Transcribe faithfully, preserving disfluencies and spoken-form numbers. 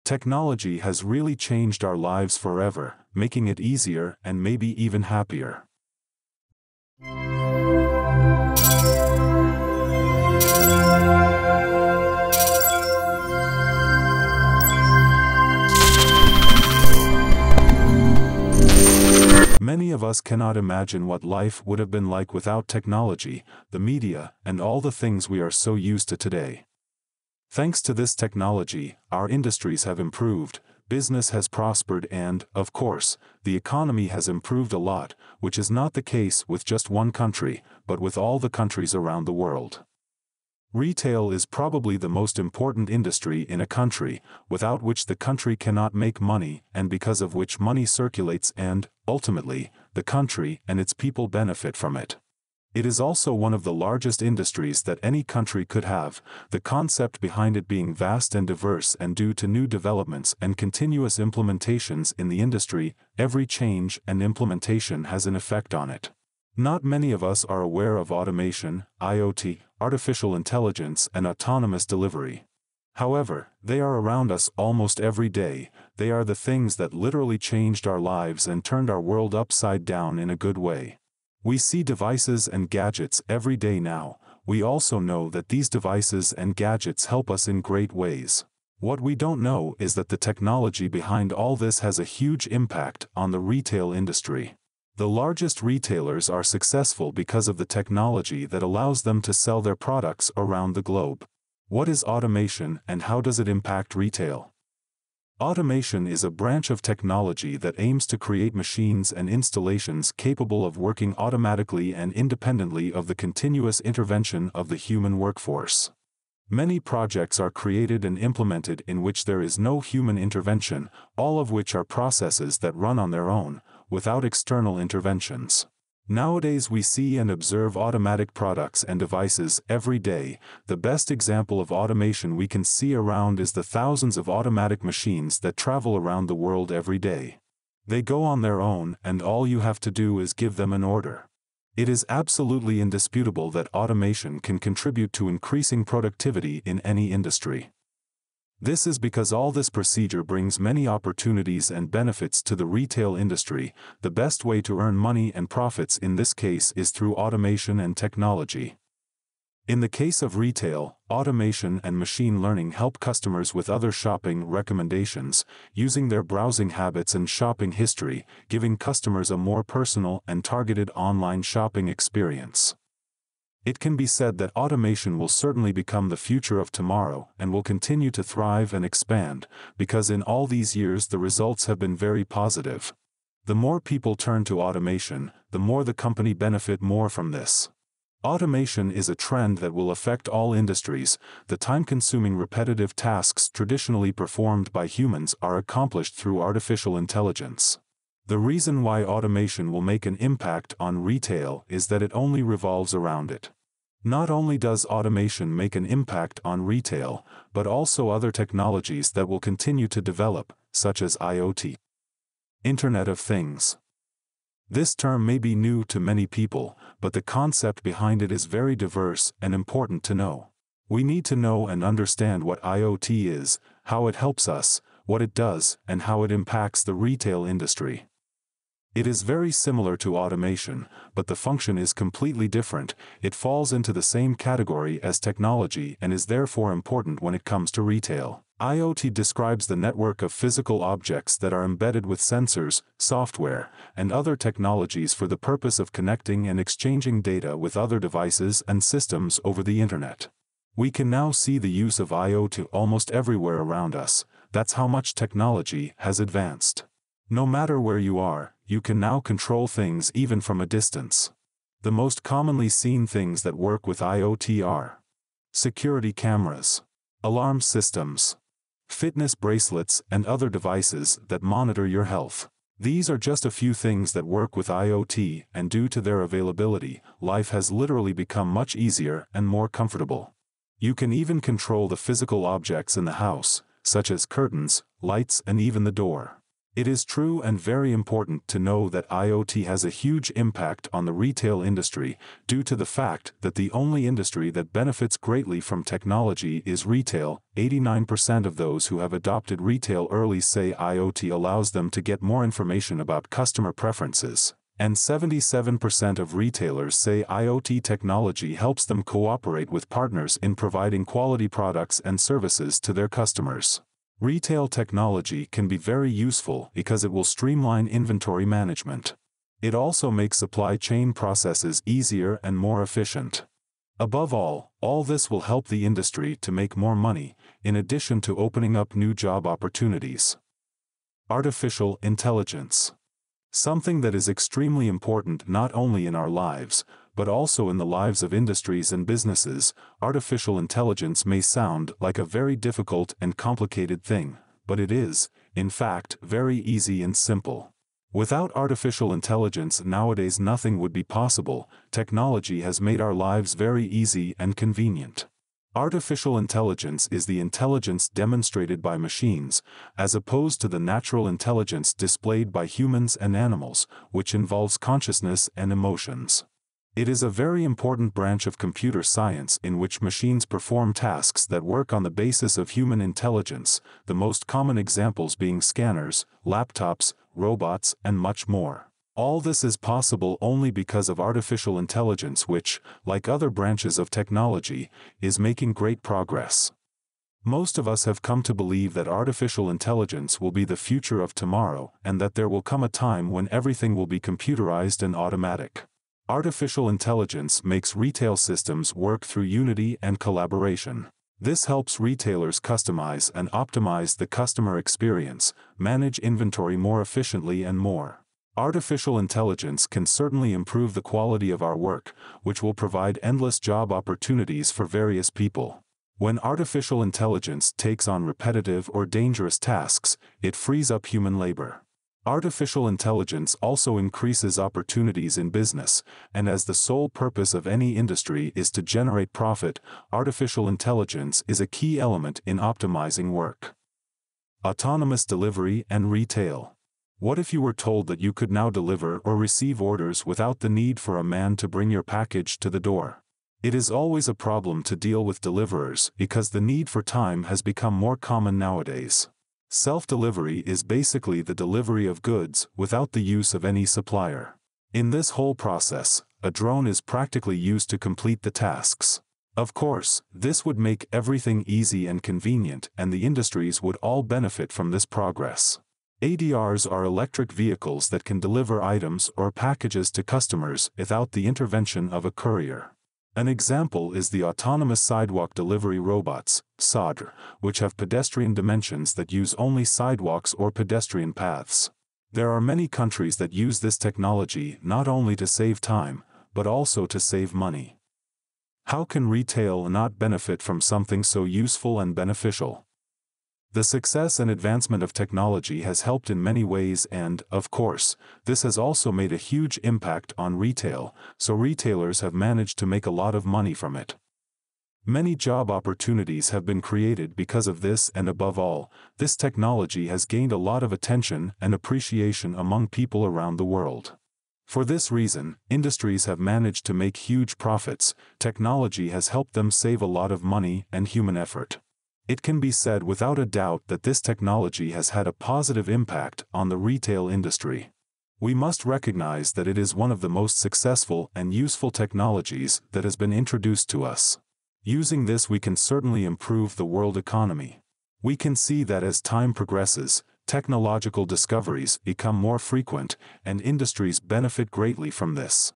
Technology has really changed our lives forever, making it easier and maybe even happier. Many of us cannot imagine what life would have been like without technology, the media, and all the things we are so used to today. Thanks to this technology, our industries have improved, business has prospered and, of course, the economy has improved a lot, which is not the case with just one country, but with all the countries around the world. Retail is probably the most important industry in a country, without which the country cannot make money and because of which money circulates and, ultimately, the country and its people benefit from it. It is also one of the largest industries that any country could have, the concept behind it being vast and diverse, and due to new developments and continuous implementations in the industry, every change and implementation has an effect on it. Not many of us are aware of automation, I O T, artificial intelligence, and autonomous delivery. However, they are around us almost every day. They are the things that literally changed our lives and turned our world upside down in a good way. We see devices and gadgets every day now. We also know that these devices and gadgets help us in great ways. What we don't know is that the technology behind all this has a huge impact on the retail industry. The largest retailers are successful because of the technology that allows them to sell their products around the globe. What is automation and how does it impact retail? Automation is a branch of technology that aims to create machines and installations capable of working automatically and independently of the continuous intervention of the human workforce. Many projects are created and implemented in which there is no human intervention, all of which are processes that run on their own, without external interventions. Nowadays we see and observe automatic products and devices every day. The best example of automation we can see around is the thousands of automatic machines that travel around the world every day. They go on their own, and all you have to do is give them an order. It is absolutely indisputable that automation can contribute to increasing productivity in any industry. This is because all this procedure brings many opportunities and benefits to the retail industry. The best way to earn money and profits in this case is through automation and technology. In the case of retail, automation and machine learning help customers with other shopping recommendations, using their browsing habits and shopping history, giving customers a more personal and targeted online shopping experience. It can be said that automation will certainly become the future of tomorrow and will continue to thrive and expand, because in all these years the results have been very positive. The more people turn to automation, the more the company benefit more from this. Automation is a trend that will affect all industries. The time-consuming repetitive tasks traditionally performed by humans are accomplished through artificial intelligence. The reason why automation will make an impact on retail is that it only revolves around it. Not only does automation make an impact on retail, but also other technologies that will continue to develop, such as I O T. Internet of Things. This term may be new to many people, but the concept behind it is very diverse and important to know. We need to know and understand what I O T is, how it helps us, what it does, and how it impacts the retail industry. It is very similar to automation, but the function is completely different. It falls into the same category as technology and is therefore important when it comes to retail. I O T describes the network of physical objects that are embedded with sensors, software, and other technologies for the purpose of connecting and exchanging data with other devices and systems over the internet. We can now see the use of I O T almost everywhere around us. That's how much technology has advanced. No matter where you are, you can now control things even from a distance. The most commonly seen things that work with I O T are security cameras, alarm systems, fitness bracelets, and other devices that monitor your health. These are just a few things that work with I O T, and due to their availability, life has literally become much easier and more comfortable. You can even control the physical objects in the house, such as curtains, lights, and even the door. It is true and very important to know that IoT has a huge impact on the retail industry, due to the fact that the only industry that benefits greatly from technology is retail. eighty-nine percent of those who have adopted retail early say IoT allows them to get more information about customer preferences, and seventy-seven percent of retailers say IoT technology helps them cooperate with partners in providing quality products and services to their customers. Retail technology can be very useful because it will streamline inventory management. It also makes supply chain processes easier and more efficient. Above all, all this will help the industry to make more money, in addition to opening up new job opportunities. Artificial intelligence. Something that is extremely important not only in our lives, but also in the lives of industries and businesses. Artificial intelligence may sound like a very difficult and complicated thing, but it is, in fact, very easy and simple. Without artificial intelligence nowadays nothing would be possible. Technology has made our lives very easy and convenient. Artificial intelligence is the intelligence demonstrated by machines, as opposed to the natural intelligence displayed by humans and animals, which involves consciousness and emotions. It is a very important branch of computer science in which machines perform tasks that work on the basis of human intelligence, the most common examples being scanners, laptops, robots, and much more. All this is possible only because of artificial intelligence which, like other branches of technology, is making great progress. Most of us have come to believe that artificial intelligence will be the future of tomorrow and that there will come a time when everything will be computerized and automatic. Artificial intelligence makes retail systems work through unity and collaboration. This helps retailers customize and optimize the customer experience, manage inventory more efficiently and more. Artificial intelligence can certainly improve the quality of our work, which will provide endless job opportunities for various people. When artificial intelligence takes on repetitive or dangerous tasks, it frees up human labor. Artificial intelligence also increases opportunities in business, and as the sole purpose of any industry is to generate profit, artificial intelligence is a key element in optimizing work. Autonomous delivery and retail. What if you were told that you could now deliver or receive orders without the need for a man to bring your package to the door? It is always a problem to deal with deliverers because the need for time has become more common nowadays. Self-delivery is basically the delivery of goods without the use of any supplier. In this whole process, a drone is practically used to complete the tasks. Of course, this would make everything easy and convenient, and the industries would all benefit from this progress. A D Rs are electric vehicles that can deliver items or packages to customers without the intervention of a courier. An example is the autonomous sidewalk delivery robots, S O D R, which have pedestrian dimensions that use only sidewalks or pedestrian paths. There are many countries that use this technology not only to save time, but also to save money. How can retail not benefit from something so useful and beneficial? The success and advancement of technology has helped in many ways and, of course, this has also made a huge impact on retail, so retailers have managed to make a lot of money from it. Many job opportunities have been created because of this, and above all, this technology has gained a lot of attention and appreciation among people around the world. For this reason, industries have managed to make huge profits. Technology has helped them save a lot of money and human effort. It can be said without a doubt that this technology has had a positive impact on the retail industry. We must recognize that it is one of the most successful and useful technologies that has been introduced to us. Using this we can certainly improve the world economy. We can see that as time progresses, technological discoveries become more frequent, and industries benefit greatly from this.